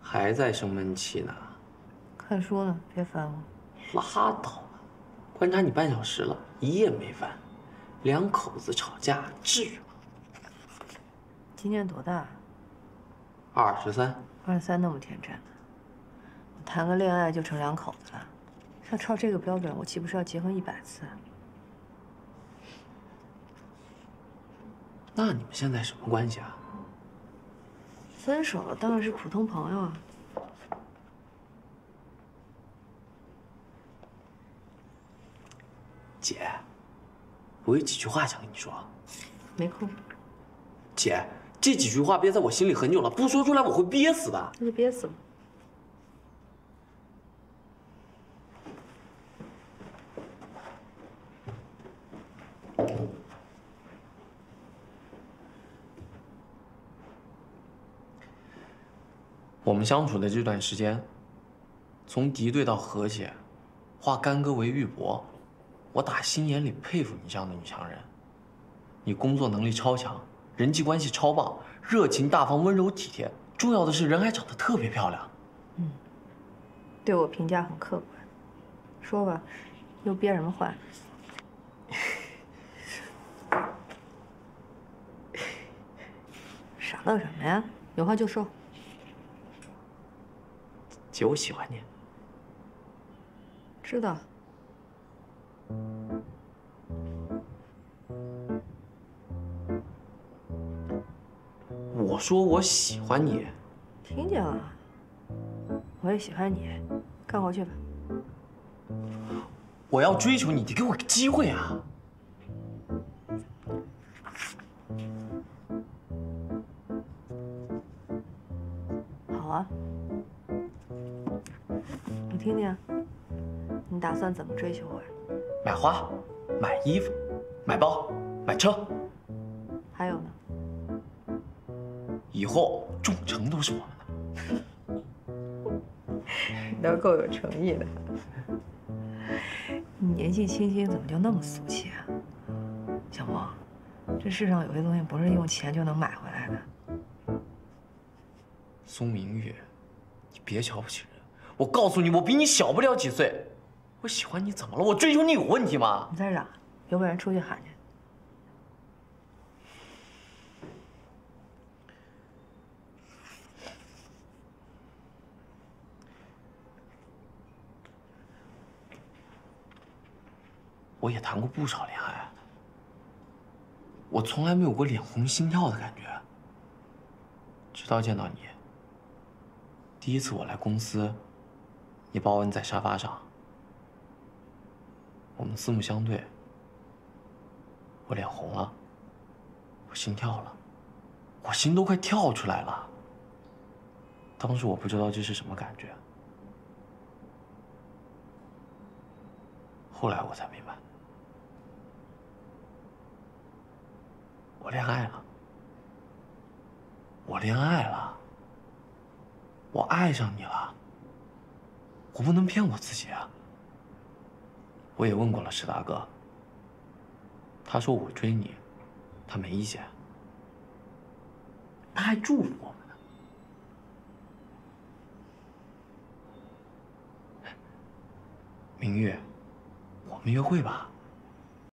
还在生闷气呢？ 看书呢，别烦我。 拉倒吧，观察你半小时了，一夜没翻，两口子吵架至于吗？ 今年多大 23。 23那么天真呢？我谈个恋爱就成两口子了，要照这个标准，我岂不是要结婚100次？ 那你们现在什么关系啊？ 分手了，当然是普通朋友啊。 姐，我有几句话想跟你说。 没空。 姐，这几句话憋在我心里很久了，不说出来我会憋死的。 那就憋死吧。 我们相处的这段时间，从敌对到和谐，化干戈为玉帛，我打心眼里佩服你这样的女强人。你工作能力超强，人际关系超棒，热情大方、温柔体贴，重要的是人还长得特别漂亮。 对我评价很客观。说吧，又憋什么坏？傻乐什么呀？有话就说。 姐，我喜欢你。 知道。 我说我喜欢你。 听见了。我也喜欢你，干活去吧。 我要追求你，得给我个机会啊！ 好啊。我听听，你打算怎么追求我呀？ 买花，买衣服，买包，买车。 还有呢？ 以后众诚都是我们的。 你倒够有诚意的。你年纪轻轻怎么就那么俗气啊？小梦，这世上有些东西不是用钱就能买回来的。 苏明玉，你别瞧不起人。我告诉你，我比你小不了几岁。我喜欢你怎么了？我追求你有问题吗？ 你再嚷，有本事出去喊去。 我也谈过不少恋爱，我从来没有过脸红心跳的感觉。直到见到你，第一次我来公司，你把我摁在沙发上，我们四目相对，我脸红了，我心跳了，我心都快跳出来了。当时我不知道这是什么感觉，后来我才明白。我恋爱了，我恋爱了，我爱上你了。我不能骗我自己啊！我也问过了石大哥，他说我追你，他没意见，他还祝福我们呢。明玉，我们约会吧。